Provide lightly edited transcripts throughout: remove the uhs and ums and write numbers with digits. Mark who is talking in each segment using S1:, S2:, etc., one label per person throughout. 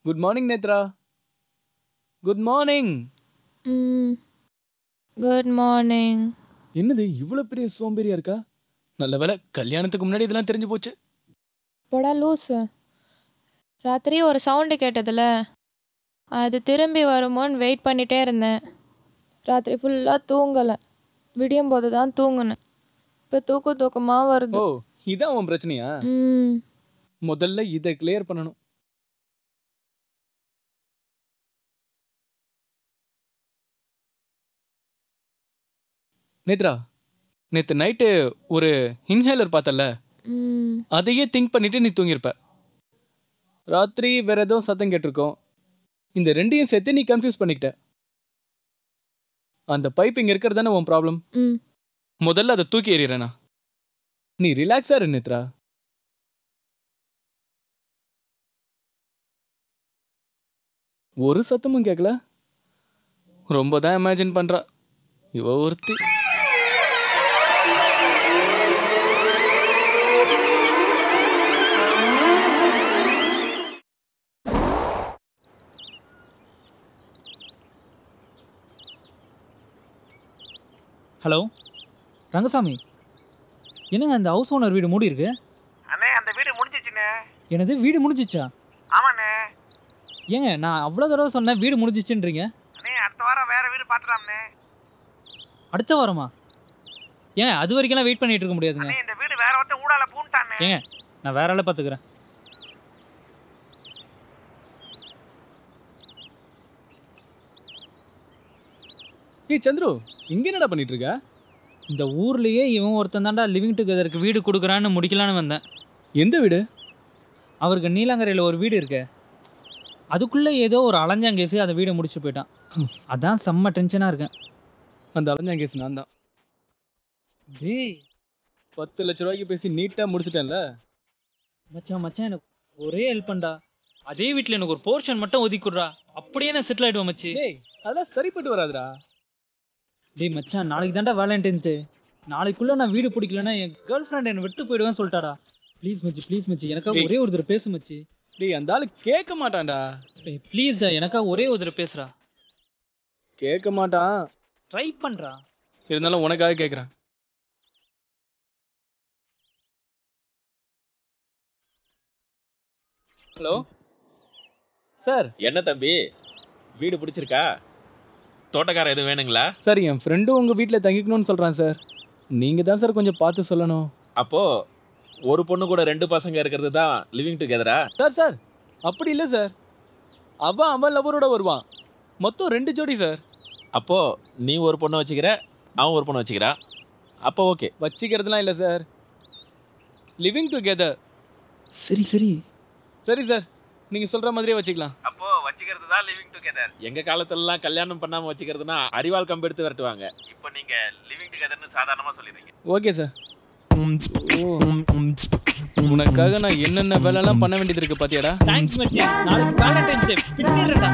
S1: Good morning Netra. Good morning.
S2: Good morning.
S1: என்னது இவ்வளோ பெரிய சோம்பேறியா இருக்கா? நல்ல வேளை கல்யாணத்துக்கு முன்னாடி இதெல்லாம் தெரிஞ்சு போச்சு.
S2: போடா லூஸு. ராத்திரி ஒரு சவுண்டு கேட்டதில்ல, அது திரும்பி வருமோன்னு வெயிட் பண்ணிகிட்டே இருந்தேன். ராத்திரி ஃபுல்லாக தூங்கலை, விடியும் போது தான் தூங்குனேன். இப்போ தூக்கமாக வருது.
S1: ஓ, இதான் உன் பிரச்சனையா? முதல்ல இதை கிளியர் பண்ணணும். நேத்ரா, நேத்து நைட்டு ஒரு இன்ஹேலர் பார்த்தல, அதையே திங்க் பண்ணிட்டு நீ தூங்கியிருப்ப. ராத்திரி வேற ஏதோ சத்தம் கேட்டிருக்கோம். இந்த ரெண்டையும் சேர்த்து நீ கன்ஃபியூஸ் பண்ணிக்கிட்ட. அந்த பைப் இங்க இருக்கிறது தானே உன் ப்ராப்ளம். முதல்ல அதை தூக்கி எறிறேனா? நீ ரிலாக்ஸா இரு நேத்ரா. ஒரு சத்தமும் கேட்கல. ரொம்ப தான் இமேஜின் பண்றா இவ ஒருத்தி.
S3: ஹலோ ரங்கசாமி, என்னங்க அந்த ஹவுஸ் ஓனர் வீடு மூடி இருக்கு?
S4: அண்ணே, அந்த வீடு முடிஞ்சிச்சுண்ணே.
S3: எனது வீடு முடிஞ்சிச்சா?
S4: ஆமாண்ணே.
S3: ஏங்க நான் அவ்வளோ தடவை சொன்னேன் வீடு முடிஞ்சிச்சுன்றீங்க.
S4: அண்ணே, அடுத்த வாரம் வேற வீடு பார்த்துலாம்ண்ணே.
S3: அடுத்த வாரமா? ஏங்க அது வரைக்கும் வெயிட் பண்ணிட்டு இருக்க முடியாதுங்க.
S4: அண்ணே, இந்த வீடு வேற ஒருத்தன் ஊடால பூண்டானே.
S3: ஏங்க நான் வேற ஆளை பார்த்துக்கிறேன்.
S1: ஏய் சந்துரு, இங்க என்னடா பண்ணிட்டு இருக்க?
S3: இந்த ஊர்லயே இவன் ஒருத்தன் தாண்டா லிவிங் டுகெதருக்கு வீடு கொடுக்குறான்னு முடிக்கலான்னு வந்தேன்.
S1: எந்த வீடு?
S3: அவருக்கு நீலாங்கரையில் ஒரு வீடு இருக்கு. அதுக்குள்ளே ஏதோ ஒரு அலைஞ்சாங்கேசி அந்த வீடை முடிச்சு போயிட்டான். அதான் செம்ம டென்ஷனாக இருக்கேன்.
S1: அந்த அலைஞ்சாங்கேசி நான் தான்.
S3: டேய்
S1: 10 லட்ச ரூபாய்க்கு பேசி நீட்டாக முடிச்சிட்டேன்ல.
S3: மச்சான் எனக்கு ஒரே ஹெல்ப் பண்ணா. அதே வீட்டில் எனக்கு ஒரு போர்ஷன் மட்டும் ஒதுக்கிடுறா, அப்படியே நான் செட்டில் ஆகிடுவேன் மச்சி.
S1: டேய் அதெல்லாம் சரிப்பட்டு வராதுடா.
S3: டேய் மச்சான், நாளைக்கு தாண்டா வேலண்டைன்ஸு. நாளைக்குள்ளே நான் வீடு பிடிக்கலன்னா என் கேர்ள் ஃப்ரெண்ட் என்னை விட்டு போயிடுவேன்னு சொல்லிட்டாடா. ப்ளீஸ் மச்சி எனக்காக ஒரே ஒரு தடவை பேசு மச்சி.
S1: டேய் அந்த ஆளு கேட்க மாட்டான்டா.
S3: டேய் ப்ளீஸ்டா, எனக்காக ஒரே ஒரு தடவை பேசுறா.
S1: கேட்க மாட்டான்.
S3: ட்ரை பண்ணுறா.
S1: இருந்தாலும் உனக்காக கேட்குறேன். Hello sir.
S5: என்ன தம்பி, வீடு பிடிச்சிருக்கா? தோட்டக்காரர் எதுவும் வேணுங்களா?
S1: சார் என் ஃப்ரெண்டும் உங்கள் வீட்டில் தங்கிக்கணும்னு சொல்கிறான் சார். நீங்கள் தான் சார் கொஞ்சம் பார்த்து சொல்லணும்.
S5: அப்போ ஒரு பொண்ணு கூட 2 பசங்க இருக்கிறது தான் லிவிங் டுகெதரா?
S1: சார் அப்படி இல்லை சார். அவன் லவரோட வருவான். மொத்தம் 2 ஜோடி சார்.
S5: அப்போ நீ ஒரு பொண்ணை வச்சுக்கிற, அவன் ஒரு பொண்ணை வச்சுக்கிறா. அப்போ ஓகே.
S1: வச்சுக்கிறதுலாம் இல்லை சார், லிவிங் டுகெதர். சரி சார், நீங்கள் சொல்கிற மாதிரியே வச்சுக்கலாம்.
S4: அப்போ வச்சுக்கிறது தான் லிவிங் டுகெதர்.
S5: எங்க காலத்துலலாம் கல்யாணம் பண்ணாம வச்சுக்கிறதுனா அரிவாள் கம்பு எடுத்து விரட்டுவாங்க.
S4: இப்போ நீங்க லிவிங் டுகெதர்னு சாதாரணமா சொல்லிடுறீங்க.
S1: Okay sir. உனக்காக நான் என்னென்ன வேலைலாம் பண்ண வேண்டியது இருக்கு பாத்தியாடா.
S3: தேங்க்ஸ் மச்சி. நாளைக்கு வேலண்டைன்ஸ் பிடிக்கிறடா.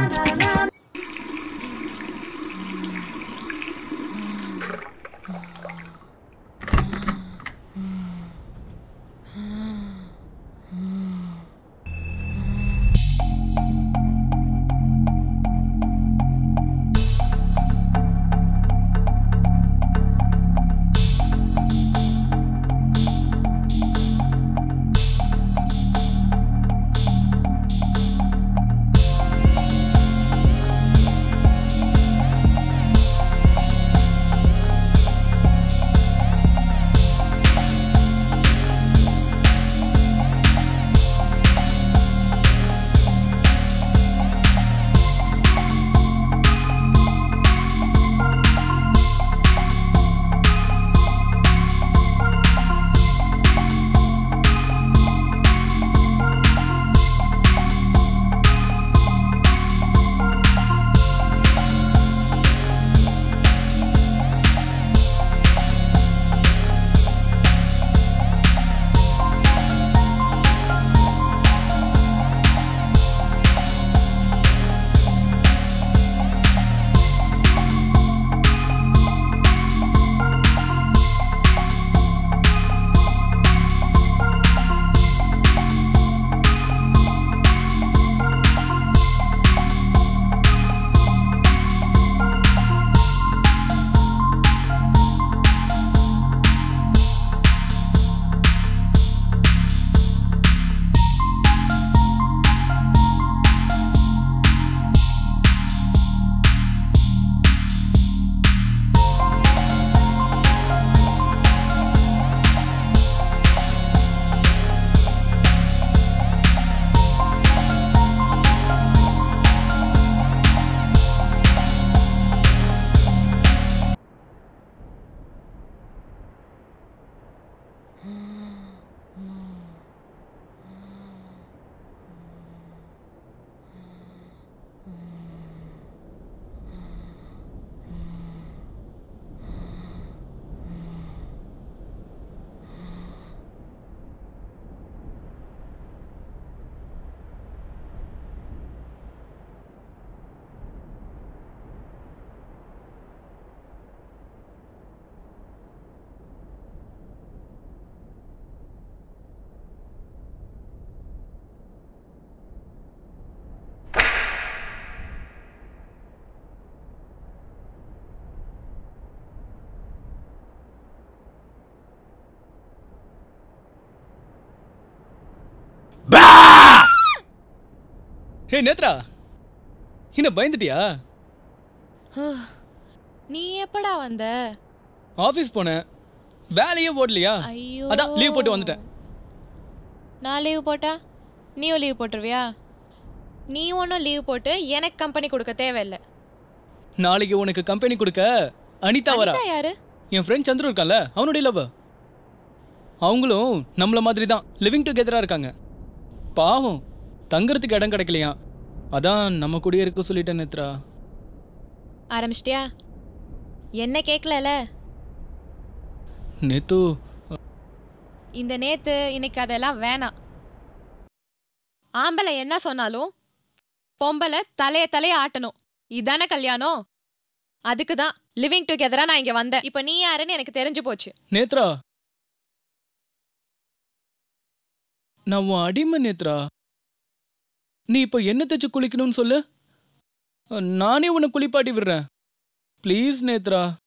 S1: ஹே நேத்ரா, என்ன பயந்துட்டியா?
S2: நீ எப்படா வந்த?
S1: ஆஃபீஸ் போனேன், வேலையே ஓடலையா,
S2: ஐயோ,
S1: அதான் லீவ் போட்டு வந்துட்டேன்.
S2: நான் லீவ் போட்டா நீயும் லீவ் போட்டுருவியா? நீ ஒன்றும் லீவ் போட்டு எனக்கு கம்பெனி கொடுக்க தேவையில்லை.
S1: நாளைக்கு உனக்கு கம்பெனி கொடுக்க அனிதா வரா.
S2: அனிதா யாரு?
S1: என் ஃப்ரெண்ட் சந்துரு இருக்கான்ல, அவனுடைய லவ். அவங்களும் நம்மள மாதிரி தான் லிவிங் டுகெதரா இருக்காங்க. பாவம், தங்கறதுக்கு இடம் கிடைக்கலையா, அதான் நம்ம கூடயே இருக்க சொல்லிட்டேன் நேத்ரா.
S2: ஆரம்பிச்சிட்டியா? என்ன கேட்கல
S1: நேத்து
S2: இந்த நேத்து இன்னைக்கு அதெல்லாம் வேணாம். ஆம்பளை என்ன சொன்னாலும் பொம்பளை தலைய ஆட்டணும். இதானே கல்யாணம்? அதுக்கு தான் லிவிங் டுகெதரா நான் இங்க வந்தேன். இப்ப நீ யாருன்னு எனக்கு தெரிஞ்சு போச்சு.
S1: நேத்ரா, நான் உன் அடிமை நேத்ரா. நீ இப்ப என்ன தேச்சு குளிக்கணும்னு சொல்லு, நானே உன்னை குளிப்பாட்டி விடுறேன். ப்ளீஸ் நேத்ரா.